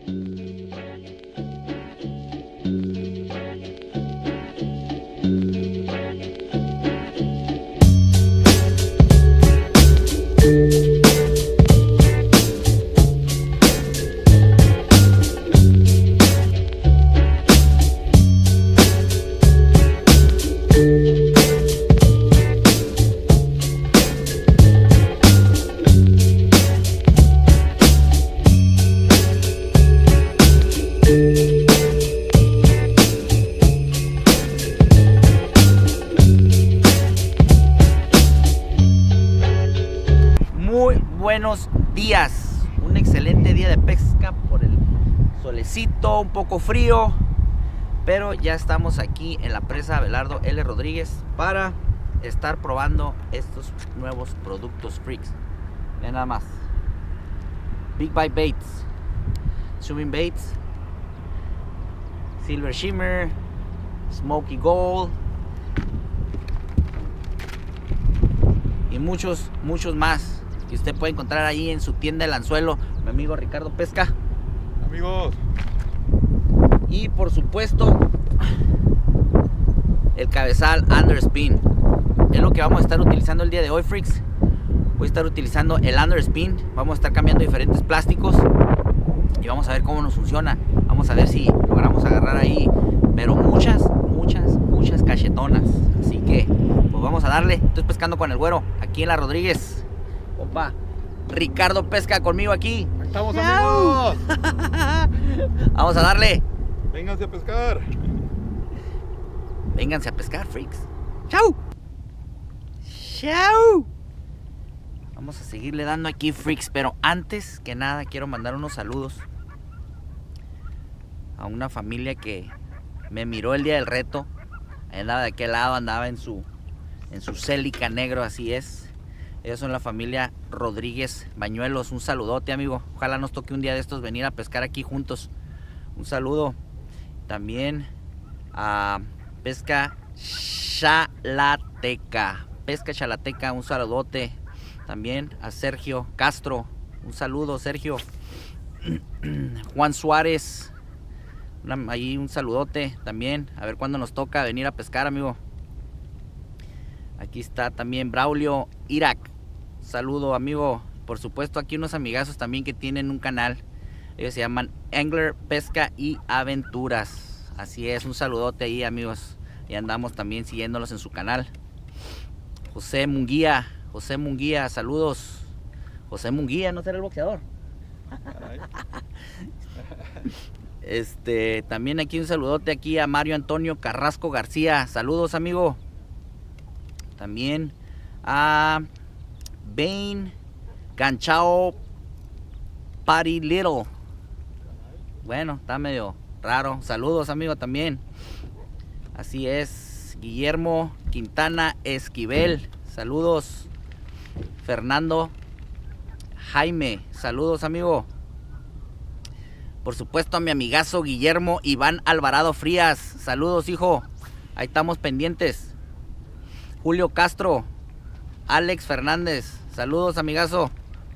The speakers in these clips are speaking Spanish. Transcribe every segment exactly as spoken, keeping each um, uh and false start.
Buenos días, un excelente día de pesca por el solecito, un poco frío, pero ya estamos aquí en la presa Abelardo L. Rodríguez para estar probando estos nuevos productos freaks. Vean nada más: Big Bite Baits, Swimming Baits, Silver Shimmer, Smoky Gold y muchos, muchos más que usted puede encontrar ahí en su tienda del anzuelo, mi amigo Ricardo Pesca. Amigos. Y por supuesto, el cabezal Underspin. Es lo que vamos a estar utilizando el día de hoy, freaks. Voy a estar utilizando el Underspin. Vamos a estar cambiando diferentes plásticos y vamos a ver cómo nos funciona. Vamos a ver si logramos agarrar ahí, pero muchas, muchas, muchas cachetonas. Así que, pues vamos a darle. Estoy pescando con el güero aquí en la Rodríguez. Compa, Ricardo Pesca conmigo aquí. Ahí estamos, amigos. Vamos a darle. Vénganse a pescar. Vénganse a pescar, freaks. Chau. Chau. Vamos a seguirle dando aquí, freaks. Pero antes que nada quiero mandar unos saludos a una familia que me miró el día del reto. Andaba de aquel lado, andaba en su en su Celica negro, así es. Ellos son la familia Rodríguez Bañuelos. Un saludote, amigo. Ojalá nos toque un día de estos venir a pescar aquí juntos. Un saludo también a Pesca Chalateca. Pesca Chalateca, un saludote. También a Sergio Castro. Un saludo, Sergio. Juan Suárez. Una, ahí un saludote también. A ver cuándo nos toca venir a pescar, amigo. Aquí está también Braulio Irak. Saludo, amigo. Por supuesto, aquí unos amigazos también que tienen un canal. Ellos se llaman Angler Pesca y Aventuras. Así es, un saludote ahí, amigos. Y andamos también siguiéndolos en su canal. José Munguía. José Munguía, saludos. José Munguía, ¿no será el boxeador? Este, también aquí un saludote aquí a Mario Antonio Carrasco García. Saludos, amigo. También a Bain Ganchao Party Little. Bueno, está medio raro. Saludos, amigo, también. Así es. Guillermo Quintana Esquivel. Saludos. Fernando Jaime. Saludos, amigo. Por supuesto a mi amigazo Guillermo Iván Alvarado Frías. Saludos, hijo. Ahí estamos pendientes. Julio Castro, Alex Fernández, saludos, amigazo.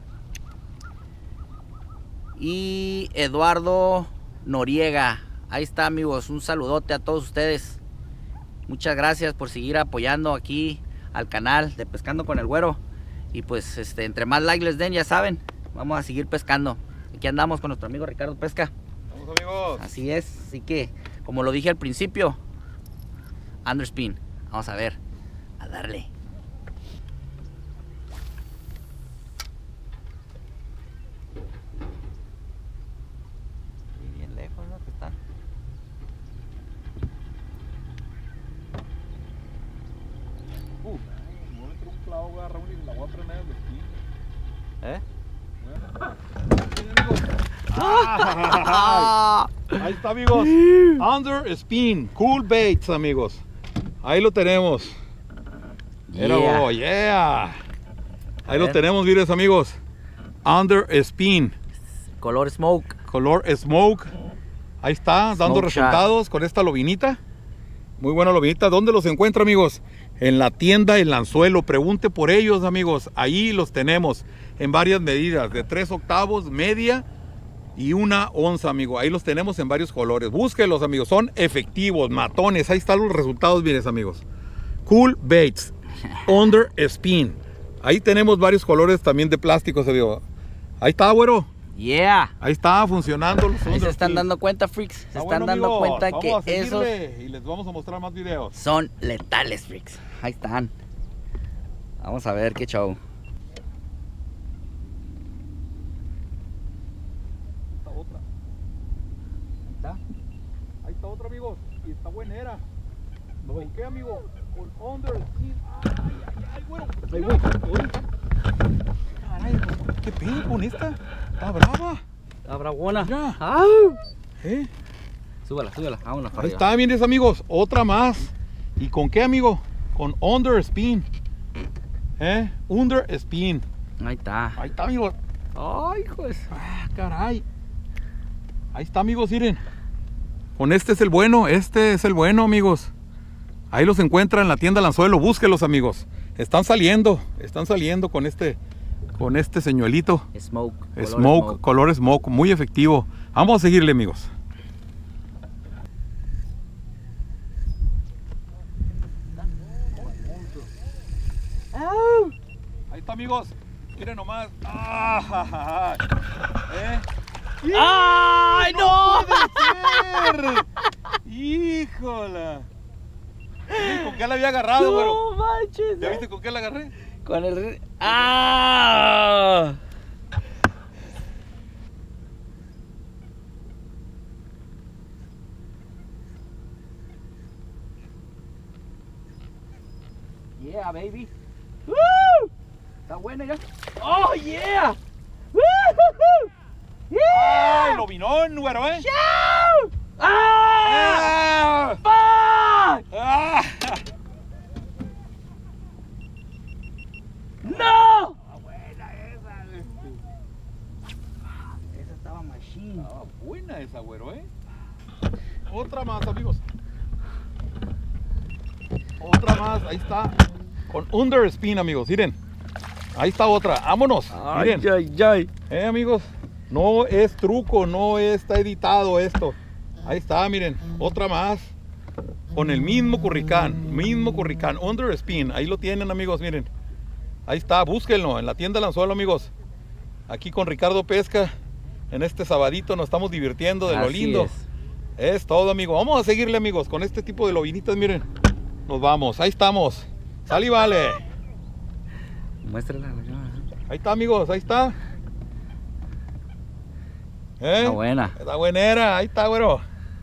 Y Eduardo Noriega, ahí está, amigos, un saludote a todos ustedes. Muchas gracias por seguir apoyando aquí al canal de Pescando con el Güero. Y pues este, entre más like les den, ya saben, vamos a seguir pescando. Aquí andamos con nuestro amigo Ricardo Pesca. Vamos, amigos. Así es, así que como lo dije al principio, Underspin, vamos a ver. A darle. Y bien lejos, ¿no? Que están. Uh, me voy a meter un clavo, voy a agarrar y la voy a prender el esquí. ¿Eh? Ah, ahí está, amigos. Underspin, cool baits, amigos. Ahí lo tenemos. Yeah. Era, oh, yeah. Ahí lo tenemos, miren, amigos. Underspin. Color smoke. Color smoke. Ahí está, dando Smoke resultados shot. con esta lobinita. Muy buena lobinita. ¿Dónde los encuentra, amigos? En la tienda El Anzuelo. Pregunte por ellos, amigos. Ahí los tenemos en varias medidas. De tres octavos, media y una onza, amigo. Ahí los tenemos en varios colores. Búsquenlos, amigos. Son efectivos, matones. Ahí están los resultados, miren, amigos. Cool Baits, Under Spin. Ahí tenemos varios colores también de plásticos, amigo. Ahí está, güero. Yeah. Ahí está funcionando los Ahí se están dando cuenta, freaks. Se Está están bueno, dando amigos. cuenta Vamos que a seguirle esos y les vamos a mostrar más videos. son letales, freaks. Ahí están. Vamos a ver qué show. Ahí está otra. Ahí está. Ahí está otra, amigos. Y está buena era. ¿Con qué, amigo? Con Under Spin. Ay, ay, ay, güero. Ahí voy. Caray, ¿qué pedo con esta? Está brava. La bravona. Ya. ¡Au! ¿Eh? Súbala, súbala. Vámonos para Ahí arriba. está, miren, amigos. Otra más. ¿Y con qué, amigo? Con Under Spin. ¿Eh? Under Spin. Ahí está. Ahí está, amigos. Ay, pues. Ah, caray. Ahí está, amigos, miren. Con este es el bueno, este es el bueno, amigos. Ahí los encuentran en la tienda El Anzuelo, búsquenlos, amigos. Están saliendo, están saliendo con este, con este señuelito. Smoke. Smoke, color smoke. color smoke, muy efectivo. Vamos a seguirle, amigos. ¡Au! Ahí está, amigos. Miren nomás. ¡Ah! ¿Eh? ¡Ay, no! ¡Puede ser! ¡Híjola! ¿Sí? ¿Con qué la había agarrado, güero? No manches. ¿Ya viste con qué la agarré? Con el... ¡Ah! Yeah, baby. ¡Woo! Está buena ya. ¡Oh, yeah! ¡Woo! ¡Ay, ¡Yeah! lo vinón, güero, eh! ¡Chau! ¡Ah! ¡Ah! ¡Fuck! ¡Ah! ¡No! Ah, buena esa. Esa estaba machine. Ah, buena esa, güero, eh. Otra más, amigos. Otra más, ahí está. Con Under Spin, amigos, miren. Ahí está otra, vámonos. Ay, Miren, ay, ay. eh, amigos. No es truco, no está editado esto. Ahí está, miren, otra más. Con el mismo curricán, mismo curricán, Under Spin. Ahí lo tienen, amigos, miren. Ahí está, búsquenlo en la tienda El Anzuelo, amigos. Aquí con Ricardo Pesca. En este sabadito nos estamos divirtiendo de lo Así lindo. es. Es todo, amigo. Vamos a seguirle, amigos, con este tipo de lobinitas, miren. Nos vamos, ahí estamos. Sal y vale. Muéstrala. Ahí está, amigos, ahí está. ¿Eh? Está buena. Está buenera, ahí está, güero.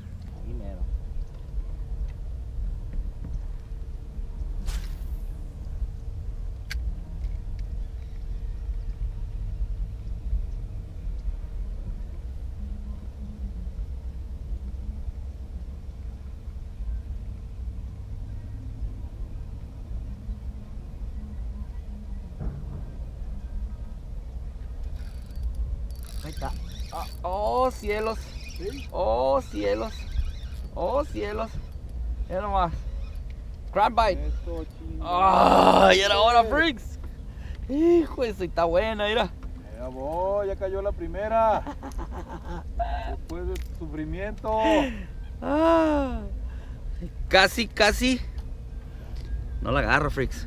Ahí está. Ah, oh, cielos. ¿Sí? Oh, cielos. Oh, cielos. Mira nomás. Crab bite. Eso, chingada. ¡Ay, era hora, freaks! Hijo, eso está buena, mira. Ya voy, ya cayó la primera. Después de sufrimiento. Ah, casi, casi. No la agarro, freaks.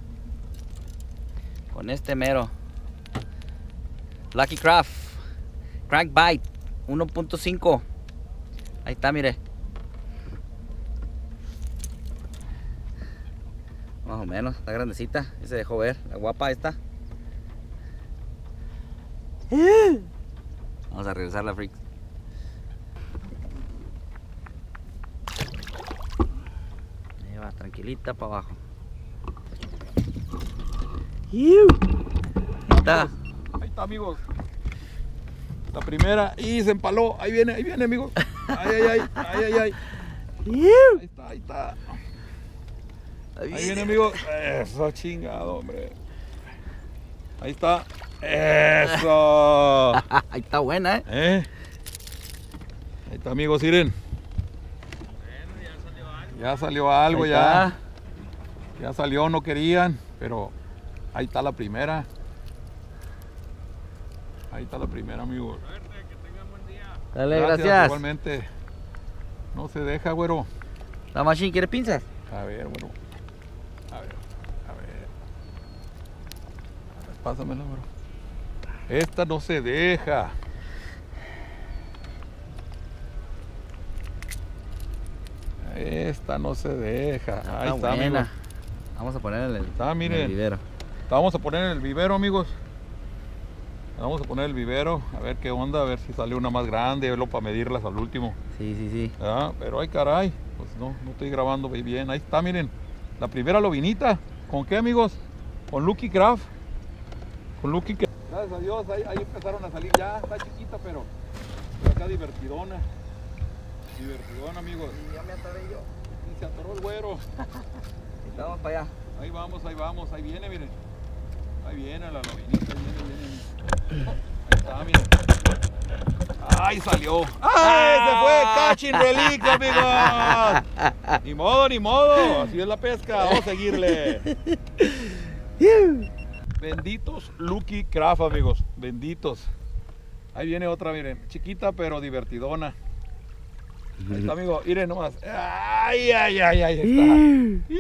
Con este mero. Lucky Craft. Crack Bite. uno punto cinco. Ahí está, mire. Más o menos, está grandecita. Ya se dejó ver. La guapa esta. Vamos a regresarla, freaks. Ahí va, tranquilita para abajo. Ahí está. Ahí está, amigos. La primera y se empaló. Ahí viene, ahí viene, amigos. Ay, ay, ay, ay, ay, ay. Ahí está, ahí está. Ahí viene, amigos. Eso, chingado, hombre. Ahí está. Eso. Ahí está buena, ¿eh? ¿Eh? Ahí está, amigos, miren. Ya salió algo, Ahí ya. está. Ya salió, no querían, pero ahí está la primera. Ahí está la primera, amigos. Dale, gracias. gracias. Igualmente. No se deja, güero. La machine, ¿quiere pinzas? A ver, güero. A ver, a ver. A ver, pásamela, güero. Esta no se deja. Esta no se deja. Ah, Ahí está, buena. amigos. Vamos a poner en el, está, miren. en el vivero. Vamos a poner en el vivero, amigos. Vamos a poner el vivero, a ver qué onda, a ver si sale una más grande, verlo para medirlas al último. Sí, sí, sí. Ah, pero ay caray, pues no, no estoy grabando bien. Ahí está, miren, la primera lobinita. ¿Con qué, amigos? Con Lucky Craft. Con Lucky Craft. Gracias a Dios, ahí, ahí empezaron a salir ya. Está chiquita, pero, pero acá divertidona. Divertidona, amigos. Y ya me atoré yo. Y se atoró el güero. Y vamos para allá. Ahí vamos, ahí vamos, ahí viene, miren. Ahí viene la lobinita, ahí viene, viene. Ahí está, miren. ¡Ay, salió! ¡Ay, se fue! ¡Catching relic, amigos! Ni modo, ni modo. Así es la pesca. Vamos a seguirle. Benditos Lucky Craft, amigos. Benditos. Ahí viene otra, miren. Chiquita, pero divertidona. Ahí está, amigo. Miren nomás. ¡Ay, ay, ay! Ahí está.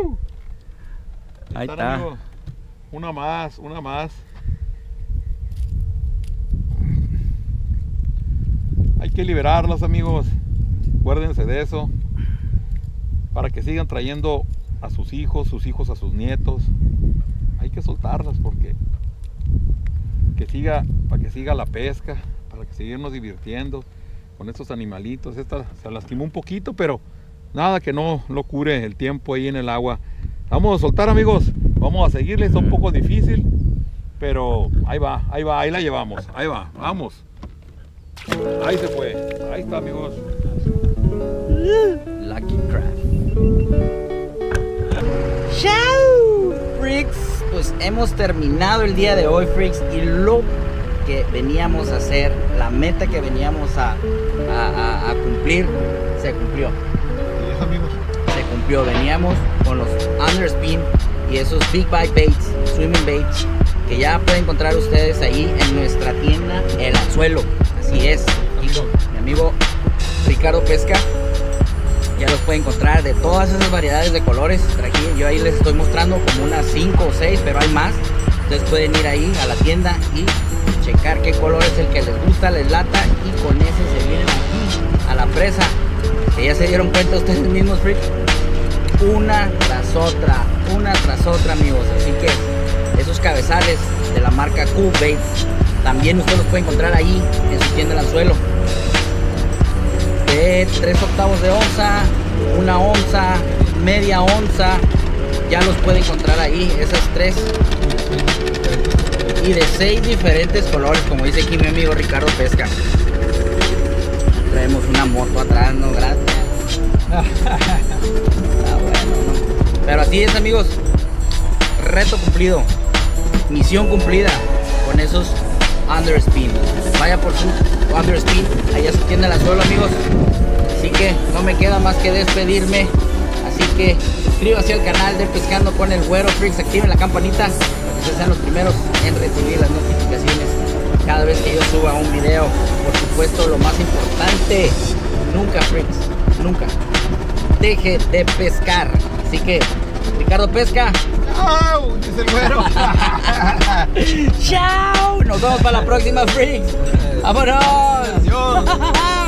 Ahí Están, está. Amigo. Una más, una más. Hay que liberarlas, amigos. Acuérdense de eso. Para que sigan trayendo a sus hijos, sus hijos a sus nietos. Hay que soltarlas porque que siga, para que siga la pesca, para que sigamos divirtiendo con estos animalitos. Esta se lastimó un poquito, pero nada que no lo cure el tiempo ahí en el agua. Vamos a soltar, amigos. Vamos a seguirle, está un poco difícil, pero ahí va, ahí va, ahí la llevamos, ahí va, vamos. Ahí se fue, ahí está, amigos. Lucky Craft. ¡Chao! Freaks, pues hemos terminado el día de hoy, Freaks, y lo que veníamos a hacer, la meta que veníamos a, a, a, a cumplir, se cumplió. Y eso, amigos. Se cumplió, veníamos con los Underspin y esos Big Bite Baits, Swimming Baits, que ya pueden encontrar ustedes ahí en nuestra tienda El Anzuelo. Así es, y mi amigo Ricardo Pesca ya los puede encontrar de todas esas variedades de colores. Aquí yo ahí les estoy mostrando como unas cinco o seis, pero hay más. Ustedes pueden ir ahí a la tienda y checar qué color es el que les gusta, les lata, y con ese se vienen aquí a la presa, que ya se dieron cuenta ustedes mismos, Freak, una tras otra, una tras otra, amigos. Así que esos cabezales de la marca Cool Baits también ustedes los pueden encontrar ahí en su tienda El Anzuelo, de tres octavos de onza, una onza, media onza, ya los puede encontrar ahí, esas tres, y de seis diferentes colores, como dice aquí mi amigo Ricardo Pesca. Traemos una moto atrás, no, gracias. Ah, bueno, no. Pero así es, amigos, reto cumplido, misión cumplida con esos Underspin. Vaya por su Underspin, allá se tiene El Anzuelo, amigos. Así que no me queda más que despedirme. Así que suscríbanse al canal de Pescando con el Güero, Freaks. Activen la campanita para que ustedes sean los primeros en recibir las notificaciones cada vez que yo suba un video. Por supuesto, lo más importante, nunca, Freaks, nunca deje de pescar. Así que Ricardo Pesca, ¡chao! Dice el güero. ¡chao! Nos vemos para la próxima, Freaks. ¡Vámonos! Adiós.